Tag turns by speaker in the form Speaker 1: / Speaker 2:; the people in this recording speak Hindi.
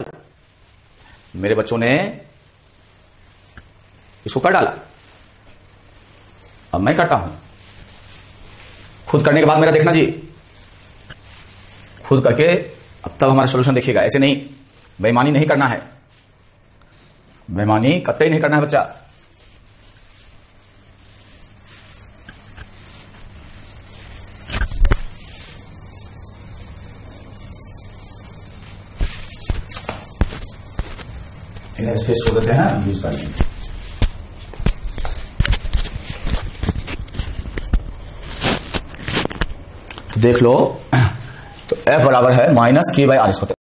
Speaker 1: मेरे बच्चों ने इसको कर डाला, अब मैं करता हूं। खुद करने के बाद मेरा देखना जी, खुद करके अब तब हमारा सॉल्यूशन देखिएगा। ऐसे नहीं, बेईमानी नहीं करना है, बेईमानी कतई नहीं करना है बच्चा। इधर स्पेस छोड़ देते हैं, यूज कर लेंगे। तो देख लो, तो F बराबर है -k/r²।